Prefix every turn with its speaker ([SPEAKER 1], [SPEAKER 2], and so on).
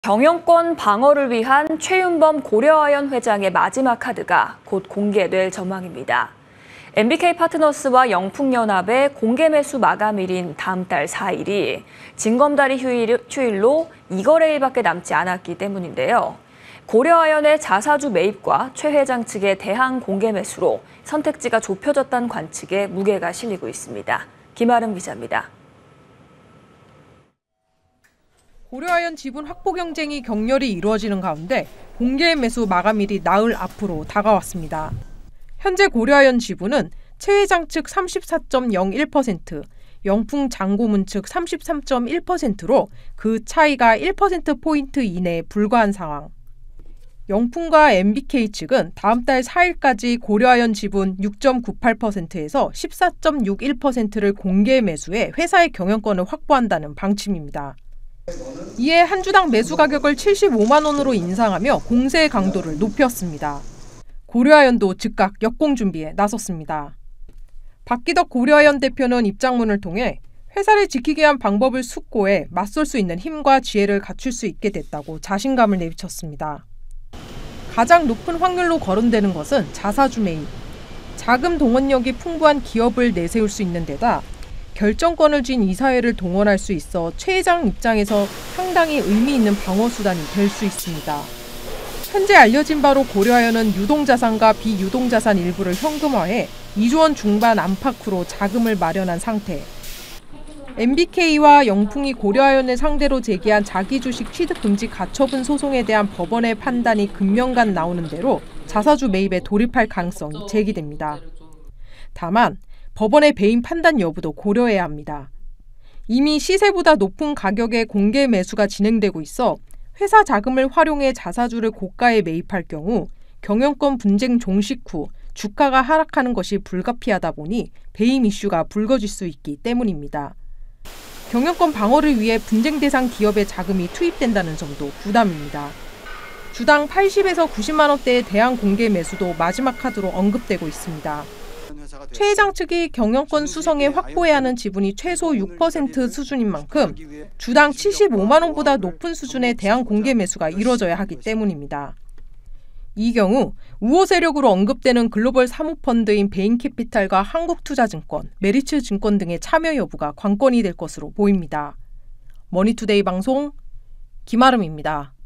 [SPEAKER 1] 경영권 방어를 위한 최윤범 고려아연 회장의 마지막 카드가 곧 공개될 전망입니다. MBK 파트너스와 영풍연합의 공개 매수 마감일인 다음 달 4일이 징검다리 휴일로 2거래일밖에 남지 않았기 때문인데요. 고려아연의 자사주 매입과 최 회장 측의 대항 공개 매수로 선택지가 좁혀졌다는 관측에 무게가 실리고 있습니다. 김아름 기자입니다.
[SPEAKER 2] 고려아연 지분 확보 경쟁이 격렬히 이루어지는 가운데 공개 매수 마감일이 나흘 앞으로 다가왔습니다. 현재 고려아연 지분은 최 회장 측 34.01%, 영풍 장고문 측 33.1%로 그 차이가 1%포인트 이내에 불과한 상황. 영풍과 MBK 측은 다음 달 4일까지 고려아연 지분 6.98%에서 14.61%를 공개 매수해 회사의 경영권을 확보한다는 방침입니다. 이에 한 주당 매수 가격을 75만 원으로 인상하며 공세의 강도를 높였습니다. 고려아연도 즉각 역공 준비에 나섰습니다. 박기덕 고려아연 대표는 입장문을 통해 회사를 지키기 위한 방법을 숙고해 맞설 수 있는 힘과 지혜를 갖출 수 있게 됐다고 자신감을 내비쳤습니다. 가장 높은 확률로 거론되는 것은 자사주 매입. 자금 동원력이 풍부한 기업을 내세울 수 있는 데다 결정권을 쥔 이사회를 동원할 수 있어 최 회장 입장에서 상당히 의미 있는 방어 수단이 될 수 있습니다. 현재 알려진 바로 고려아연은 유동자산과 비유동자산 일부를 현금화해 2조 원 중반 안팎으로 자금을 마련한 상태. MBK와 영풍이 고려아연을 상대로 제기한 자기주식 취득금지 가처분 소송에 대한 법원의 판단이 금년간 나오는 대로 자사주 매입에 돌입할 가능성이 제기됩니다. 다만 법원의 배임 판단 여부도 고려해야 합니다. 이미 시세보다 높은 가격의 공개 매수가 진행되고 있어 회사 자금을 활용해 자사주를 고가에 매입할 경우 경영권 분쟁 종식 후 주가가 하락하는 것이 불가피하다 보니 배임 이슈가 불거질 수 있기 때문입니다. 경영권 방어를 위해 분쟁 대상 기업의 자금이 투입된다는 점도 부담입니다. 주당 80에서 90만 원대의 대항 공개 매수도 마지막 카드로 언급되고 있습니다. 최 회장 측이 경영권 수성에 확보해야 하는 지분이 최소 6% 수준인 만큼 주당 75만 원보다 높은 수준의 대항 공개 매수가 이뤄져야 하기 때문입니다. 이 경우 우호 세력으로 언급되는 글로벌 사모펀드인 베인캐피탈과 한국투자증권, 메리츠증권 등의 참여 여부가 관건이 될 것으로 보입니다. 머니투데이 방송 김아름입니다.